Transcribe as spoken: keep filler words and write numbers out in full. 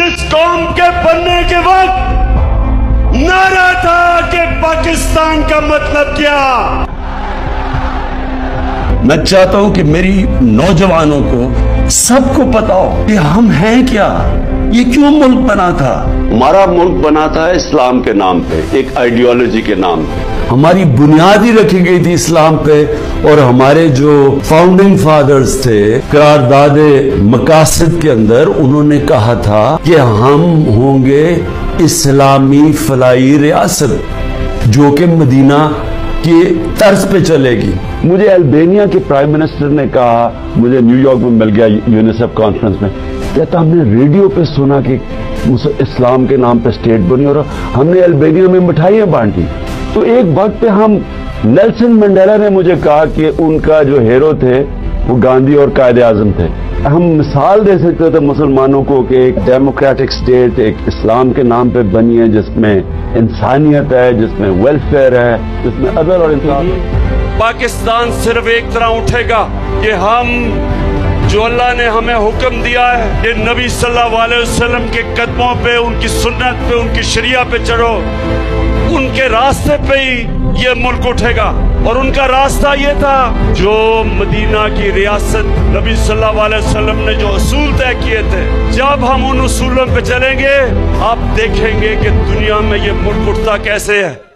इस कौम के बनने के वक्त नारा था कि पाकिस्तान का मतलब क्या। मैं चाहता हूं कि मेरी नौजवानों को सबको पता हो कि हम हैं क्या, ये क्यों मुल्क बना था। हमारा मुल्क बना था इस्लाम के नाम पे, एक आइडियोलॉजी के नाम पे। हमारी बुनियाद ही रखी गई थी इस्लाम पे, और हमारे जो फाउंडिंग फादर्स थे करारदादे मकासद के अंदर उन्होंने कहा था कि हम होंगे इस्लामी फलाई रियासत जो कि मदीना की तर्ज पे चलेगी। मुझे अल्बानिया के प्राइम मिनिस्टर ने कहा, मुझे न्यूयॉर्क में मिल गया यूनिसेफ कॉन्फ्रेंस में, कहता हमने रेडियो पे सुना कि इस्लाम के नाम पे स्टेट बनी और हमने अल्बानिया में मिठाइयां बांटी। तो एक वक्त पे हम नेल्सन मंडेला ने मुझे कहा कि उनका जो हीरो थे वो गांधी और कायदे आजम थे। हम मिसाल दे सकते थे मुसलमानों को कि एक डेमोक्रेटिक स्टेट एक इस्लाम के नाम पे बनी है, जिसमें इंसानियत है, जिसमें वेलफेयर है, जिसमें अदल और इंसाफ। पाकिस्तान सिर्फ एक तरह उठेगा कि हम जो अल्लाह ने हमें हुक्म दिया है कि नबी सल्लल्लाहु अलैहि वसल्लम के कदमों पे, उनकी सुन्नत पे, उनकी शरिया पे चढ़ो, उनके रास्ते पे ही ये मुल्क उठेगा। और उनका रास्ता ये था जो मदीना की रियासत नबी सल्लल्लाहु अलैहि वसल्लम ने जो असूल तय किए थे। जब हम उन उसूलों पे चलेंगे आप देखेंगे कि दुनिया में ये मुल्क उठता कैसे है।